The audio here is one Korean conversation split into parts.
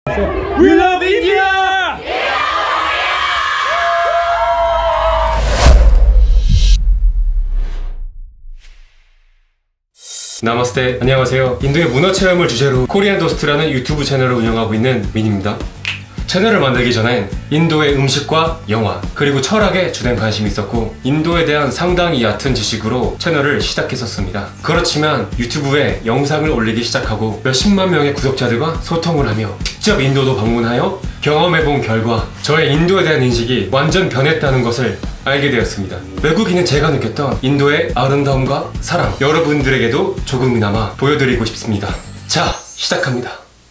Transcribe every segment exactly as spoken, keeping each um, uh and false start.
We love India! 나마스테, 안녕하세요. 인도의 문화 체험을 주제로 코리안 도스트라는 유튜브 채널을 운영하고 있는 민입니다. 채널을 만들기 전엔 인도의 음식과 영화 그리고 철학에 주된 관심이 있었고 인도에 대한 상당히 얕은 지식으로 채널을 시작했었습니다. 그렇지만 유튜브에 영상을 올리기 시작하고 몇십만 명의 구독자들과 소통을 하며 직접 인도도 방문하여 경험해본 결과 저의 인도에 대한 인식이 완전 변했다는 것을 알게 되었습니다. 외국인은 제가 느꼈던 인도의 아름다움과 사랑, 여러분들에게도 조금이나마 보여드리고 싶습니다. 자, 시작합니다.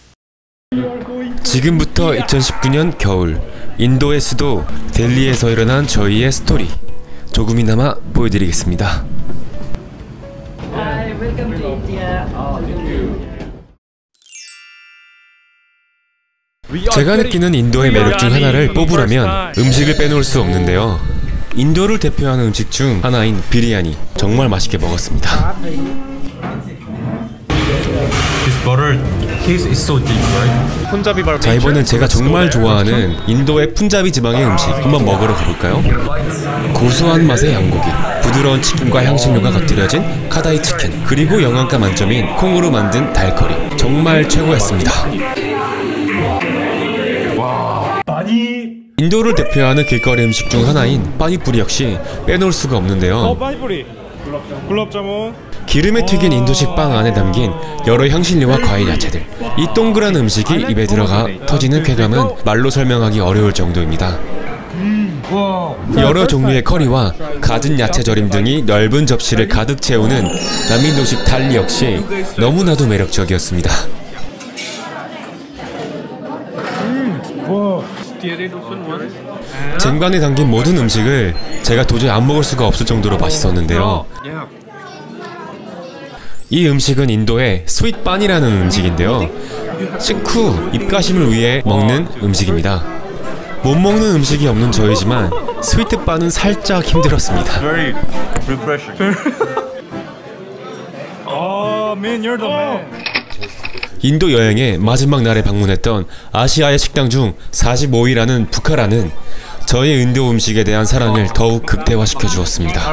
지금부터 이천십구 년 겨울, 인도의 수도 델리에서 일어난 저희의 스토리 조금이나마 보여드리겠습니다. Hi, welcome to India. 제가 느끼는 인도의 매력 중 하나를 뽑으라면 음식을 빼놓을 수 없는데요. 인도를 대표하는 음식 중 하나인 비리아니, 정말 맛있게 먹었습니다. 자, 이번엔 제가 정말 좋아하는 인도의 푼자비 지방의 음식 한번 먹으러 가볼까요? 고소한 맛의 양고기, 부드러운 치킨과 향신료가 곁들여진 카다이 치킨, 그리고 영양가 만점인 콩으로 만든 달커리, 정말 최고였습니다. 인도를 대표하는 길거리 음식 중 하나인 빠니뿌리 역시 빼놓을 수가 없는데요. 기름에 튀긴 인도식 빵 안에 담긴 여러 향신료와 과일, 야채들, 이 동그란 음식이 입에 들어가 터지는 쾌감은 말로 설명하기 어려울 정도입니다. 여러 종류의 커리와 갖은 야채 절임 등이 넓은 접시를 가득 채우는 남인도식 탈리 역시 너무나도 매력적이었습니다. 쟁반에 담긴 모든 음식을 제가 도저히 안 먹을 수가 없을 정도로 맛있었는데요. 이 음식은 인도의 스윗반이라는 음식인데요. 식후 입가심을 위해 먹는 음식입니다. 못 먹는 음식이 없는 저이지만 스위트반은 살짝 힘들었습니다. 인도 여행의 마지막 날에 방문했던 아시아의 식당 중 사십오 위라는 부카라는 저의 인도 음식에 대한 사랑을 더욱 극대화시켜 주었습니다.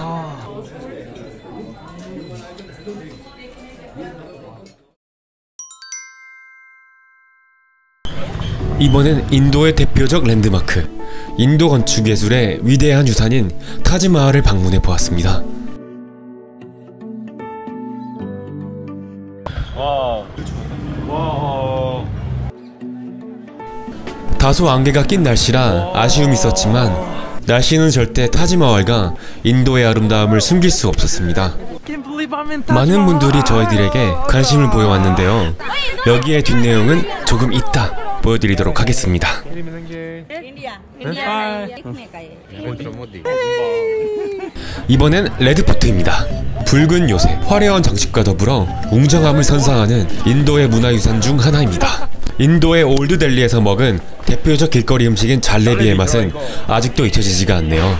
이번엔 인도의 대표적 랜드마크, 인도 건축 예술의 위대한 유산인 타지마할을 방문해 보았습니다. 다소 안개가 낀 날씨라 아쉬움이 있었지만 날씨는 절대 타지마할과 인도의 아름다움을 숨길 수 없었습니다. 많은 분들이 저희들에게 관심을 보여왔는데요. 여기에 뒷내용은 조금 이따 보여드리도록 하겠습니다. 이번엔 레드포트입니다. 붉은 요새, 화려한 장식과 더불어 웅장함을 선사하는 인도의 문화유산 중 하나입니다. 인도의 올드 델리에서 먹은 대표적 길거리 음식인 잘레비의 맛은 아직도 잊혀지지가 않네요.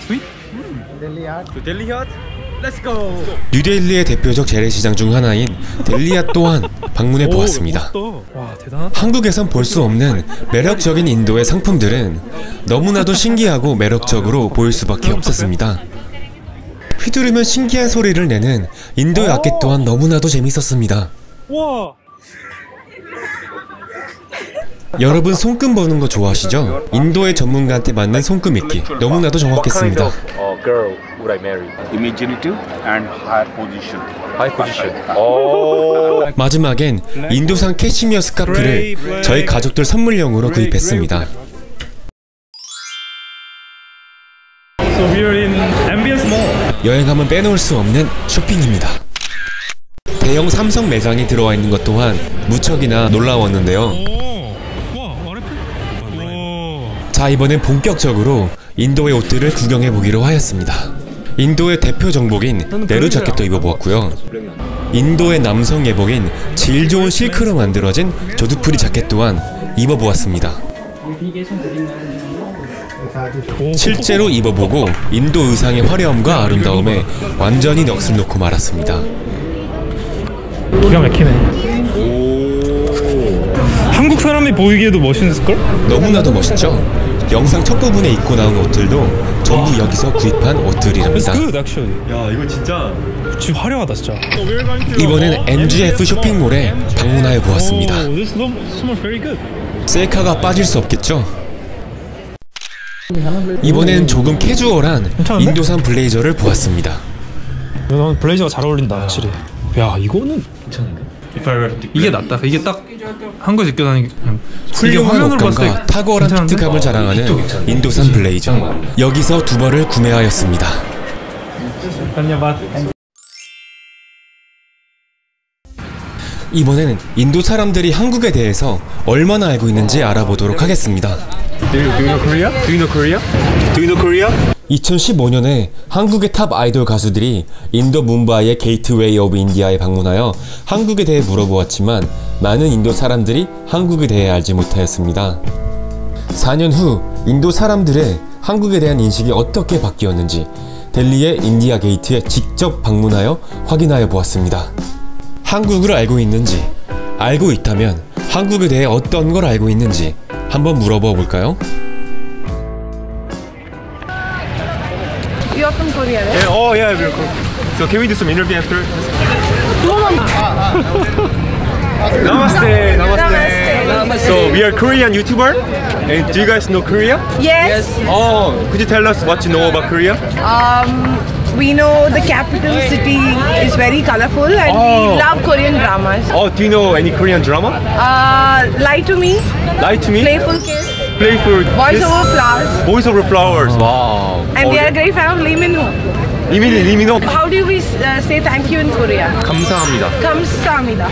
뉴델리의 대표적 재래시장 중 하나인 델리앗 또한 방문해 보았습니다. 한국에선 볼 수 없는 매력적인 인도의 상품들은 너무나도 신기하고 매력적으로 보일 수밖에 없었습니다. 휘두르면 신기한 소리를 내는 인도의 악기 또한 너무나도 재밌었습니다. 여러분 손금 보는 거 좋아하시죠? 인도의 전문가한테 맞는 손금 읽기 너무나도 정확했습니다. 마지막엔 인도산 캐시미어 스카프를 저희 가족들 선물용으로 구입했습니다. 여행하면 빼놓을 수 없는 쇼핑입니다. 대형 삼성 매장이 들어와 있는 것 또한 무척이나 놀라웠는데요. 자, 이번엔 본격적으로 인도의 옷들을 구경해보기로 하였습니다. 인도의 대표 정복인 네루 자켓도 입어보았고요. 인도의 남성 예복인 질 좋은 실크로 만들어진 조드프리 자켓 또한 입어보았습니다. 실제로 입어보고 인도 의상의 화려함과 아름다움에 완전히 넋을 놓고 말았습니다. 기가 막히네. 한국 사람이 보이기에도 멋있을걸? 너무나도 멋있죠? 영상 첫 부분에 입고 나온 옷들도 전부 여기서 구입한 옷들이랍니다. Good, actually. 야 이거 진짜 지금 화려하다 진짜. 이번에는 엠지에프 쇼핑몰에 방문하여 보았습니다. Oh, this smells very good. 셀카가 빠질 수 없겠죠? 이번엔 조금 캐주얼한 괜찮은데? 인도산 블레이저를 보았습니다. 난 블레이저가 잘 어울린다 확실히. 야 이거는 괜찮은데? 이게 낫다. 이게 딱 한국에 입고 다니기 그냥 훌륭한 옷감과 탁월한 피트감을 자랑하는 인도산 블레이저. 여기서 두 벌을 구매하였습니다. 이번에는 인도 사람들이 한국에 대해서 얼마나 알고 있는지 알아보도록 하겠습니다. Do you, do you know Korea? Do you know Korea? Do you know Korea? 이천십오 년에 한국의 탑 아이돌 가수들이 인도 뭄바이의 게이트웨이 오브 인디아에 방문하여 한국에 대해 물어보았지만 많은 인도 사람들이 한국에 대해 알지 못하였습니다. 사 년 후 인도 사람들의 한국에 대한 인식이 어떻게 바뀌었는지 델리의 인디아 게이트에 직접 방문하여 확인하여 보았습니다. 한국을 알고 있는지, 알고 있다면 한국에 대해 어떤 걸 알고 있는지 한번 물어봐 볼까요? You're from Korea, right? Yeah, oh yeah, we're cool. So can we do some interview after? Namaste, namaste. Namaste. So we are Korean YouTuber, and do you guys know Korea? Yes. Oh, could you tell us what you know about Korea? Um, we know the capital city is very colorful, and Oh. we love Korean dramas. Oh, do you know any Korean drama? Uh, Lie to Me, Lie to me. Playful Kiss, Playful. Voice Kiss. Over Flowers, Voice over flowers. Wow. and oh, we are a great fan of Lee Min Ho. 이민희, 이민호. How do we uh, say thank you in Korea? 감사합니다. Kamsahamnida.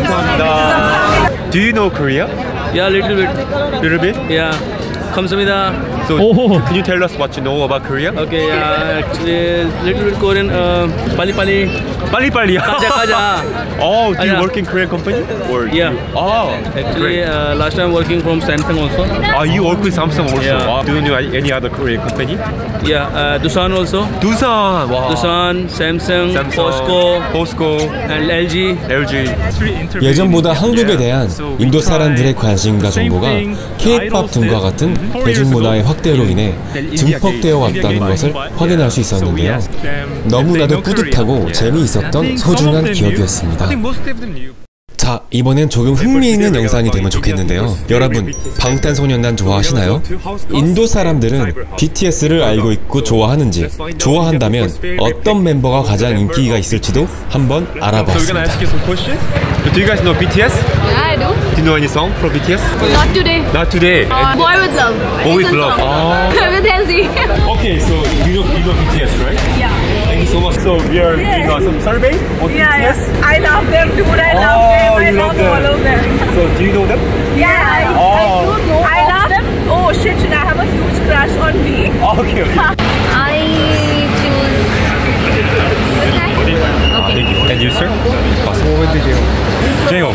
감사합니다. Do you know Korea? Yeah, little bit. Little bit. Yeah. 감사합니다. So Oh. can you tell us what you know about Korea? Okay, yeah, actually, little bit Korean. Uh, pali pali. 빨리빨리. 가자 가자. Oh, do you 아니야. work in Korean company? Or Yeah. Oh, Actually, great. uh, last time working from Samsung also. Ah, you work with Samsung also. Yeah. Wow. Do you know any other Korean company? Yeah, uh, Doosan also. Doosan. Wow. Doosan, Samsung, Samsung, POSCO, POSCO, and L G. L G. 예전보다 한국에 대한 인도 사람들의 관심과 정보가 K-팝 등과 같은 대중문화의 확대로 인해 증폭되어 왔다는 것을 확인할 수 있었는데요. 너무나도 뿌듯하고 재미있었던 소중한 기억이었습니다. 자, 이번엔 조금 흥미있는 영상이 되면 좋겠는데요. 여러분, 방탄소년단 좋아하시나요? 인도 사람들은 비티에스를 알고 있고 좋아하는지, 좋아한다면 어떤 멤버가 가장 인기가 있을지도 한번 So we're gonna 알아봤습니다. ask you some questions. Do you guys know B T S? Yeah, I do. Do you know any song from B T S? Not today. Not today. Uh, Boy with Love. Boy with Recent Love. song. With Hensi. Okay, so you know you know B T S, right? Yeah. Thank you so much. So we are doing uh, some survey on Yeah, B T S. yeah. I love them, dude. I love Oh, them. I you love love them. all of them. So do you know them? Yeah, I, Oh. I do know. I love them. Oh shit, shit, I have a huge crush on V. Oh, okay, okay. I choose this guy. Okay. Thank you. And you, sir? J-Hope.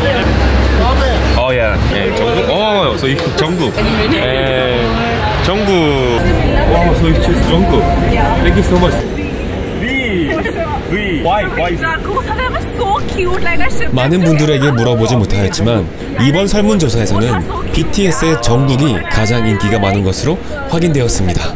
Oh yeah. Yeah, 정국. Oh, so you 정국. And 정국. Wow, so you choose 정국. Thank you so much. V. V. Why? Why? is- They were so cute. Like I should. 많은 분들에게 물어보지 못하였지만 이번 설문조사에서는 비티에스의 정국이 가장 인기가 많은 것으로 확인되었습니다.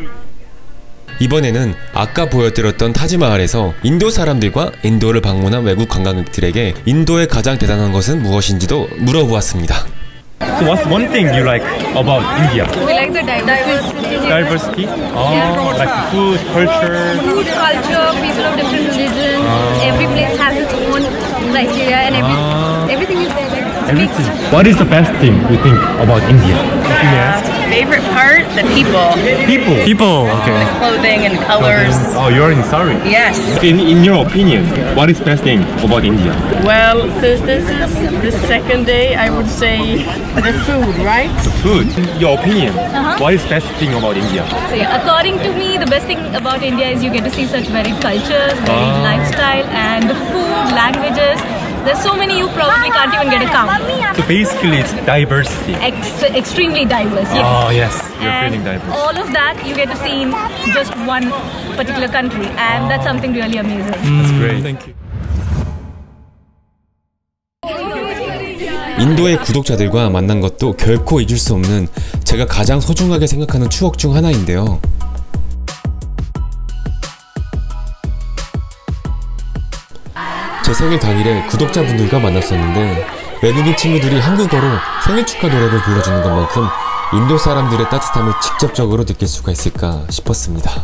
이번에는 아까 보여드렸던 타지마할에서 인도 사람들과 인도를 방문한 외국 관광객들에게 인도의 가장 대단한 것은 무엇인지도 물어보았습니다. So what's one thing you like about India? We like the diversity. Diversity. Oh, like food, culture. Food, culture, people of different religion. Every place has its own criteria, and every everything is there. Everything. What is the best thing you think about India? Favorite part? The people. People. People. Okay. Clothing and colors. Oh, you're in Surrey. Yes. In in your opinion, what is best thing about India? Well, since this is the second day, I would say the food, right? Food. Your opinion. What is best thing about India? So yeah, according to me, the best thing about India is you get to see such varied cultures, varied lifestyle, and the food, languages. There's so many you probably can't even get a count. So basically, it's diversity. Ex- extremely diverse. Yeah. Oh yes, you're And feeling diverse. all of that you get to see in just one particular country, and that's something really amazing. That's great. Thank you. 인도의 구독자들과 만난 것도 결코 잊을 수 없는 제가 가장 소중하게 생각하는 추억 중 하나인데요. 제 생일 당일에 구독자분들과 만났었는데 외국인 친구들이 한국어로 생일 축하 노래를 불러주는 것만큼 인도 사람들의 따뜻함을 직접적으로 느낄 수가 있을까 싶었습니다.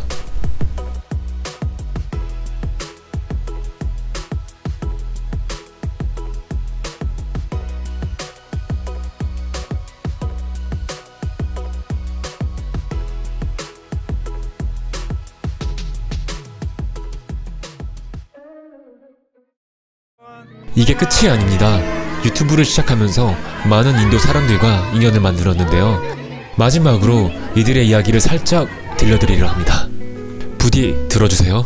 이게 끝이 아닙니다. 유튜브를 시작하면서 많은 인도 사람들과 인연을 만들었는데요. 마지막으로 이들의 이야기를 살짝 들려드리려 합니다. 부디 들어주세요.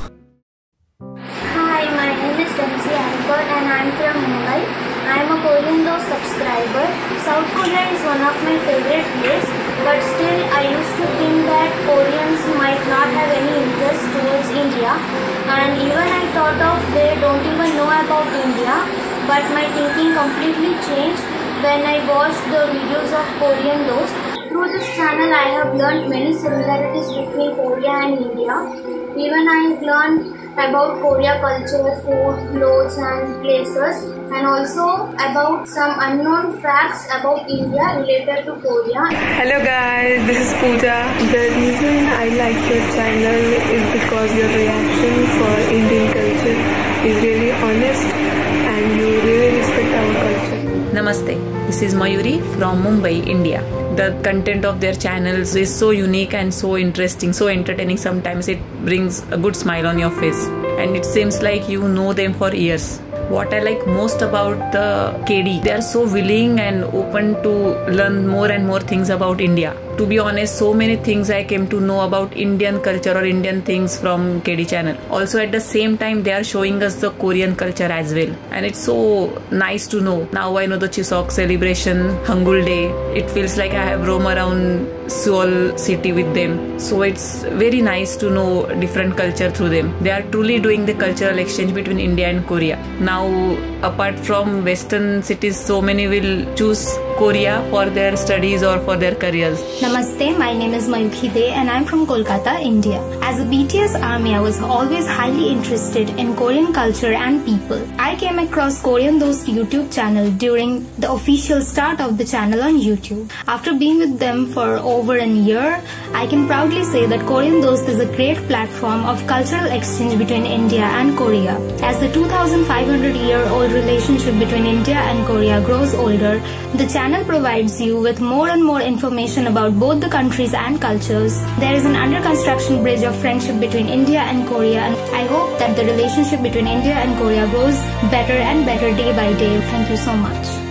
Hi, my name is Denzi Albert and I'm from Mumbai. I'm a Korean Dost subscriber. South Korea is one of my favorite places, but still I used to think that Koreans might not have any interest towards India, and even I thought of they don't even know about India, but my thinking completely changed when I watched the videos of Korean Dost. Through this channel I have learned many similarities between Korea and India. Even I have learned about Korea culture, food, clothes and places, and also about some unknown facts about India related to Korea. Hello guys, this is Pooja. The reason I like your channel is because your reaction for Indian culture is really honest and you really respect our culture. Namaste, this is Mayuri from Mumbai, India. The content of their channels is so unique and so interesting, so entertaining. Sometimes it brings a good smile on your face and it seems like you know them for years. What I like most about the K D, they are so willing and open to learn more and more things about India. To be honest, so many things I came to know about Indian culture or Indian things from K D channel. Also at the same time they are showing us the Korean culture as well. And it's so nice to know. Now I know the Chuseok celebration, Hangul Day. It feels like I have roamed around Seoul city with them. So it's very nice to know different culture through them. They are truly doing the cultural exchange between India and Korea. Now apart from Western cities, so many will choose Korea for their studies or for their careers. Namaste, my name is Mayukhi De and I'm from Kolkata, India. As a B T S ARMY, I was always highly interested in Korean culture and people. I came across Korean Dost YouTube channel during the official start of the channel on YouTube. After being with them for over a year, I can proudly say that Korean Dost is a great platform of cultural exchange between India and Korea. As the two thousand five hundred year old relationship between India and Korea grows older, the channel provides you with more and more information about both the countries and cultures. There is an under construction bridge of friendship between India and Korea, and I hope that the relationship between India and Korea grows better and better day by day. Thank you so much.